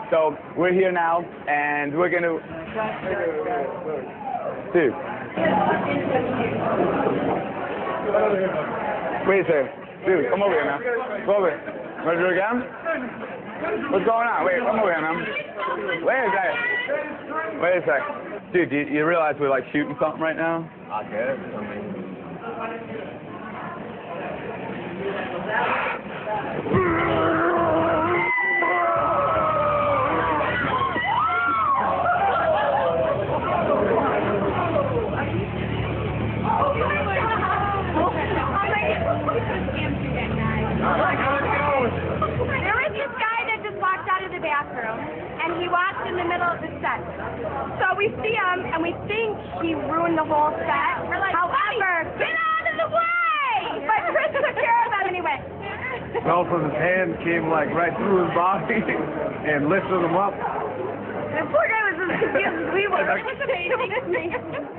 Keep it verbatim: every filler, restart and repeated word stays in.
So we're here now, and we're gonna. Dude. Wait a second. Dude, come over here, man. Come over here. Want to do it again? What's going on? Wait, come over here, man. Wait a second. Wait a second. Dude, you, you realize we're like shooting something right now? I guess. I mean. There was this guy that just walked out of the bathroom, and he walked in the middle of the set. So we see him, and we think he ruined the whole set. We're like, however, get out of the way! But Criss took care of him anyway. Well, from his hand came like right through his body and lifted him up. The poor guy was as confused as we were.